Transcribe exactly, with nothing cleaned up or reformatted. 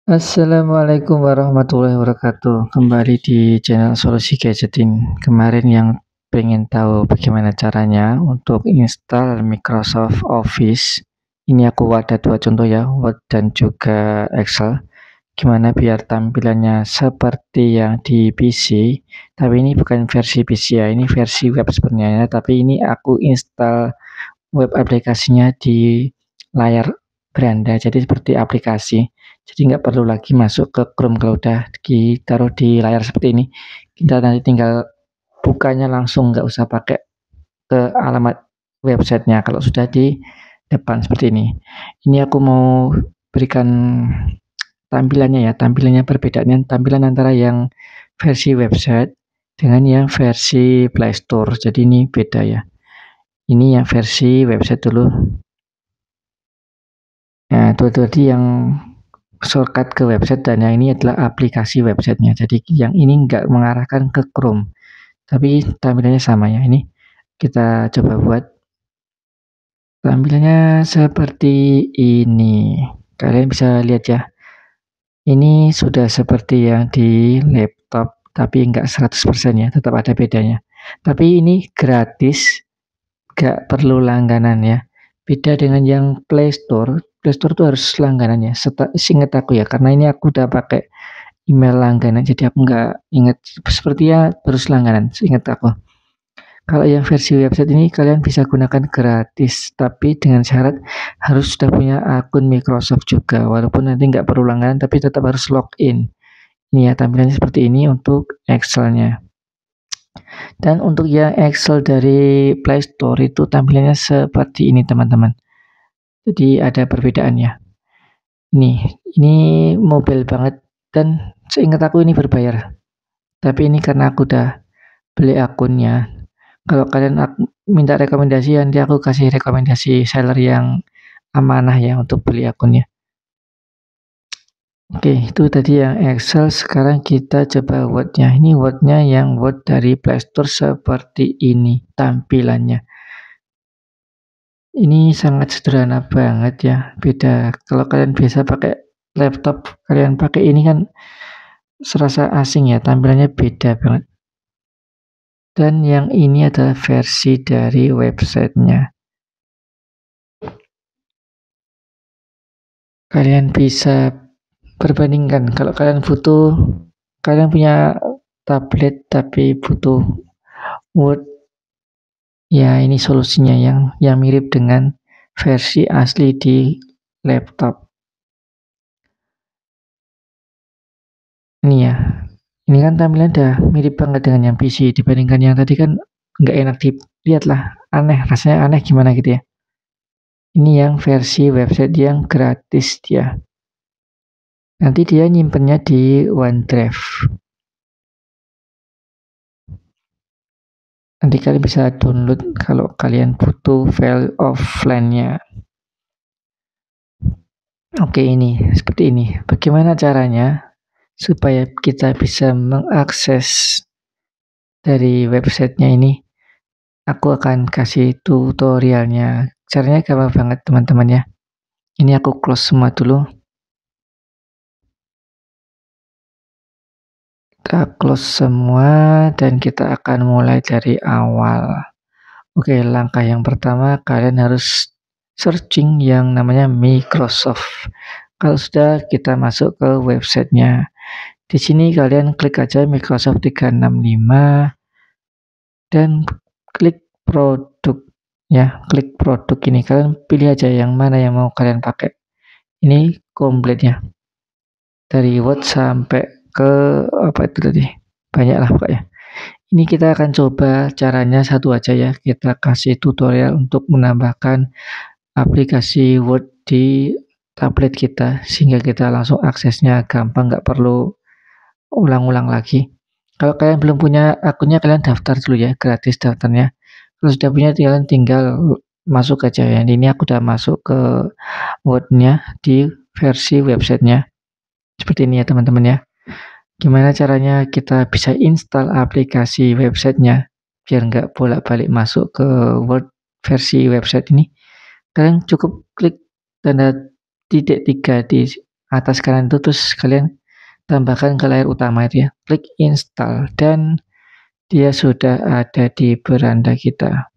Assalamualaikum warahmatullahi wabarakatuh. Kembali di channel Solusi Gadgeting. Kemarin yang pengen tahu bagaimana caranya untuk install Microsoft Office. Ini aku ada dua contoh ya, Word dan juga Excel. Gimana biar tampilannya seperti yang di P C. Tapi ini bukan versi P C ya, ini versi web sebenarnya. Tapi ini aku install web aplikasinya di layar beranda, jadi seperti aplikasi. Jadi nggak perlu lagi masuk ke Chrome kalau udah ditaruh di layar seperti ini. Kita nanti tinggal bukanya langsung, nggak usah pakai ke alamat websitenya kalau sudah di depan seperti ini. Ini aku mau berikan tampilannya ya, tampilannya perbedaannya tampilan antara yang versi website dengan yang versi Play Store. Jadi ini beda ya. Ini yang versi website dulu. Nah, itu tadi yang shortcut ke website dan yang ini adalah aplikasi websitenya. Jadi yang ini nggak mengarahkan ke Chrome, tapi tampilannya sama ya. Ini kita coba buat tampilannya seperti ini. Kalian bisa lihat ya. Ini sudah seperti yang di laptop, tapi nggak seratus persen ya, tetap ada bedanya. Tapi ini gratis, nggak perlu langganan ya. Beda dengan yang Play Store. Play Store tuh harus langganan ya. Seingat aku ya, karena ini aku udah pakai email langganan, jadi aku nggak ingat sepertinya terus langganan, seingat aku. Kalau yang versi website ini kalian bisa gunakan gratis, tapi dengan syarat harus sudah punya akun Microsoft juga, walaupun nanti nggak perlu langganan, tapi tetap harus login. Ini ya tampilannya seperti ini untuk Excel-nya. Dan untuk yang Excel dari Play Store itu tampilannya seperti ini teman-teman. Jadi ada perbedaannya. Ini, ini mobile banget dan seingat aku ini berbayar. Tapi ini karena aku udah beli akunnya. Kalau kalian minta rekomendasi, nanti aku kasih rekomendasi seller yang amanah ya untuk beli akunnya. Oke, itu tadi yang Excel. Sekarang kita coba Word-nya. Ini Word-nya yang Word dari Play Store seperti ini tampilannya. Ini sangat sederhana banget ya. Beda kalau kalian biasa pakai laptop, kalian pakai ini kan serasa asing ya, tampilannya beda banget. Dan yang ini adalah versi dari websitenya. Kalian bisa perbandingkan. Kalau kalian butuh, kalian punya tablet tapi butuh Word, ya ini solusinya yang yang mirip dengan versi asli di laptop. Ini ya, ini kan tampilannya udah mirip banget dengan yang P C, dibandingkan yang tadi kan nggak enak dilihat lah, aneh, rasanya aneh gimana gitu ya. Ini yang versi website yang gratis dia. Nanti dia nyimpennya di OneDrive. Nanti kalian bisa download kalau kalian butuh file offline-nya. Oke, ini seperti ini. Bagaimana caranya supaya kita bisa mengakses dari websitenya ini? Aku akan kasih tutorialnya. Caranya gampang banget teman-teman ya. Ini aku close semua dulu. Kita close semua dan kita akan mulai dari awal. Oke, langkah yang pertama kalian harus searching yang namanya Microsoft. Kalau sudah, kita masuk ke websitenya. Di sini kalian klik aja Microsoft tiga enam lima dan klik produk ya, klik produk ini. Kalian pilih aja yang mana yang mau kalian pakai. Ini kompletnya. Dari Word sampai ke apa itu tadi? Banyak lah pokoknya. Ini kita akan coba caranya satu aja ya. Kita kasih tutorial untuk menambahkan aplikasi Word di tablet kita sehingga kita langsung aksesnya gampang, nggak perlu ulang-ulang lagi. Kalau kalian belum punya akunnya, kalian daftar dulu ya, gratis daftarnya. Kalau sudah punya, kalian tinggal masuk aja ya. Ini aku udah masuk ke Word-nya di versi websitenya. Seperti ini ya teman-teman ya. Gimana caranya kita bisa install aplikasi websitenya biar nggak bolak-balik masuk ke Word versi website ini? Kalian cukup klik tanda titik tiga di atas kanan itu, terus kalian tambahkan ke layar utama itu ya, klik install dan dia sudah ada di beranda kita.